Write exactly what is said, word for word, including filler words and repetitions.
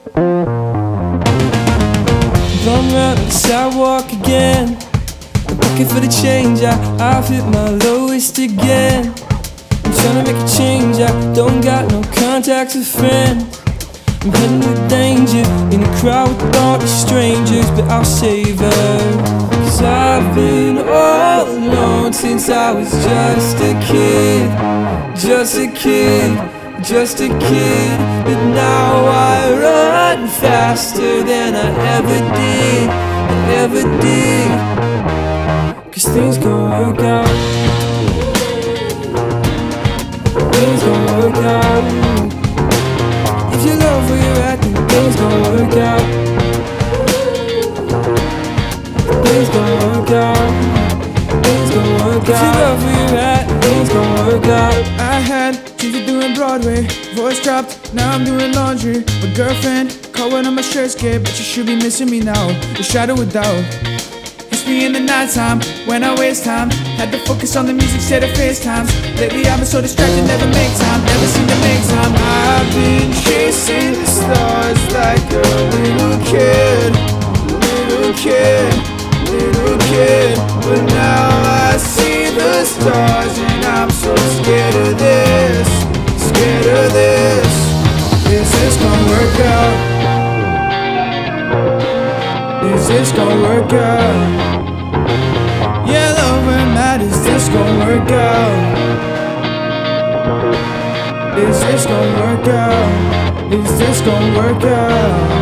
Run round the sidewalk again, looking for the change. I, I've hit my lowest again. I'm trying to make a change. I don't got no contacts or friends. I'm heading to danger in a crowd with all these strangers, but I'll save her. Cause I've been all alone since I was just a kid. Just a kid, just a kid. But now I run faster than I ever did, ever did. Cause things gon' work out. Things gon' work out. If you love where you're at, then things gon' work out. Things gon' work out. Things gon' work out. If you love where you're at, things gon' work out. I had dreams of doing Broadway, voice dropped, now I'm doing laundry. My girlfriend caught one of my shirts, kid, but you should be missing me now. The shadow of doubt hits me in the nighttime when I waste time. Had to focus on the music instead of FaceTimes. Lately I've been so distracted, never make time, never seem to make time. I've been chasing the stars like a little kid, little kid, little kid. But now I see the stars and I'm so scared of this, scared of this. Is this gonna work out? Is this gonna work out? Yeah, love and mad, is this gonna work out? Is this gonna work out? Is this gonna work out?